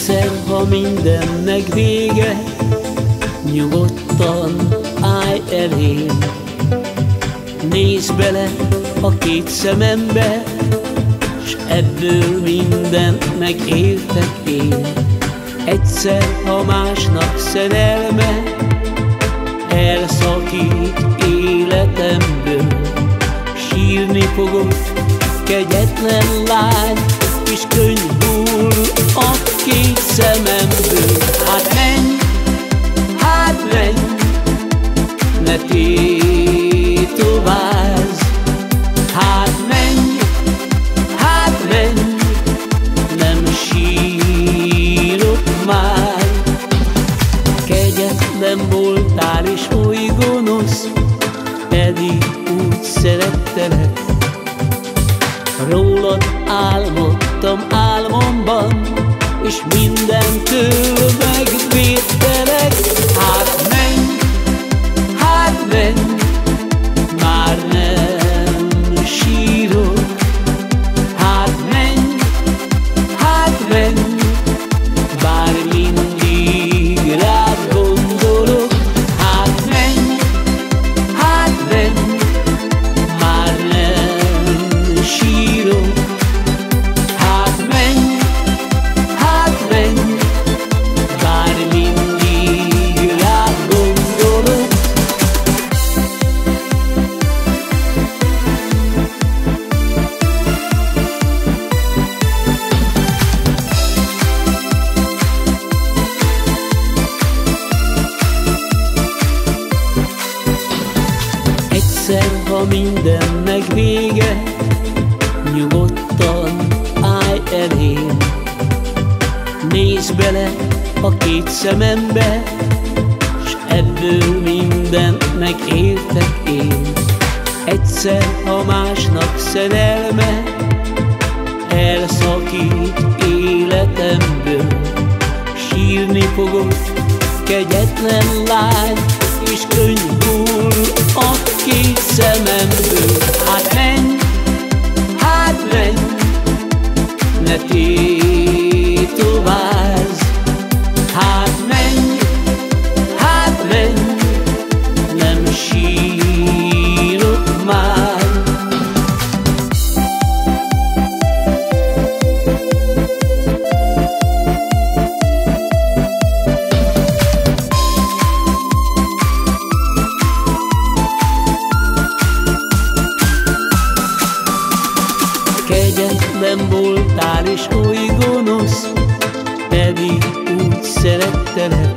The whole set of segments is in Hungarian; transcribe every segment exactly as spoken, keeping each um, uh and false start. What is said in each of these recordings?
Egyszer, ha mindennek vége, nyugodtan állj elém. Nézd bele a két szemembe, s ebből mindent megéltek én. Egyszer, ha másnak szerelme elszakít életemből, sírni fogok, kegyetlen lány, és könyv hull a két szememből. Hát menj, hát menj, ne tétovázz. Hát menj, hát menj, nem sírok már. Kegyetlen voltál és oly gonosz, pedig úgy szerettelek. Rólad álmodtam álmomban, és mindentől megvédtelek. Hát menj, hát menj, már nem sírok. Hát menj, hát menj, bár mindig rád gondolok. Hát menj, hát menj, már nem sírok. Hát menj, hát menj, bár mindig rád gondolok. Egyszer, ha mindennek vége, nyugodtan állj elém. Nézd bele a két szemembe, s ebből mindent megéltek én. Egyszer, ha másnak szerelme elszakít életemből, sírni fogok, kegyetlen lány, és könyv hull a két szememből. Hát menj, hát menj, ne tétovázz. Hát menj, hát menj, nem sírok már. Kegyetlen voltál és oly gonosz, pedig úgy szerettelek.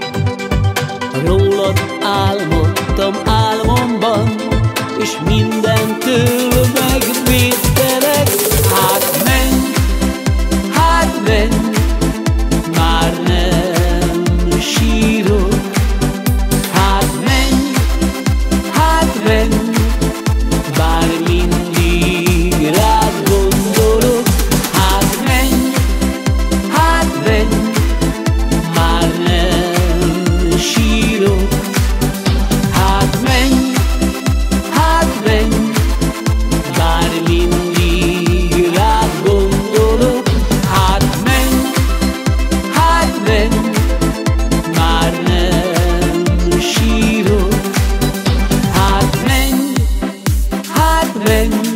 Rólad álmodtam álmomban, és mindentől megvédtelek. Hát menj, hát menj, már nem sírok. Hát menj, hát menj, bár mindig rád gondolok. Hát menj, hát menj, már nem sírok. Hát menj, hát menj, bár mindig rád gondolok. Hát menj, hát menj, már nem sírok. Hát menj, hát menj,